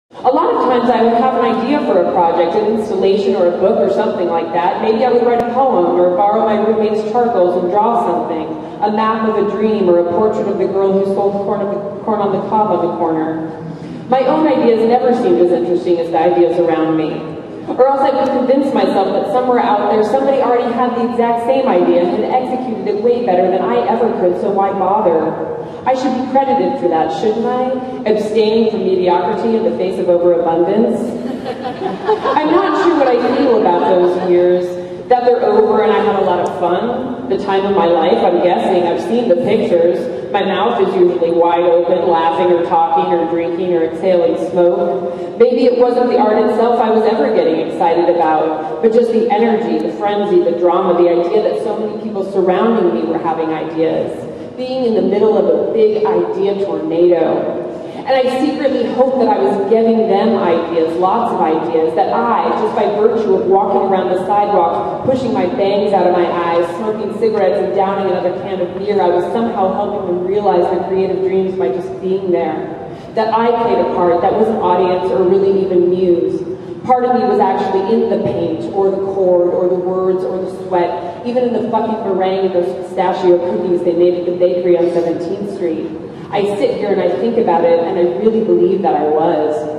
A lot of times I would have an idea for a project, an installation or a book or something like that. Maybe I would write a poem or borrow my roommate's charcoals and draw something. A map of a dream or a portrait of the girl who sold corn on the cob on the corner. My own ideas never seemed as interesting as the ideas around me. Or else I would convince myself that somewhere out there somebody already had the exact same idea and had executed it way better than I ever could, so why bother? I should be credited for that, shouldn't I? Abstaining from mediocrity in the face of overabundance. I'm not sure what I feel about those years, that they're over and I had a lot of fun. The time of my life, I'm guessing. I've seen the pictures. My mouth is usually wide open, laughing or talking or drinking or exhaling smoke. Maybe it wasn't the art itself I was ever getting excited about, but just the energy, the frenzy, the drama, the idea that so many people surrounding me were having ideas. Being in the middle of a big idea tornado. And I secretly hoped that I was giving them ideas, lots of ideas, that I, just by virtue of walking around the sidewalk, pushing my bangs out of my eyes, smoking cigarettes and downing another can of beer, I was somehow helping them realize their creative dreams by just being there. That I played a part that wasn't audience or really even muse. Part of me was actually in the paint, or the chord, or the words, or the sweat, even in the fucking meringue and those pistachio cookies they made at the bakery on 17th Street. I sit here and I think about it, and I really believe that I was.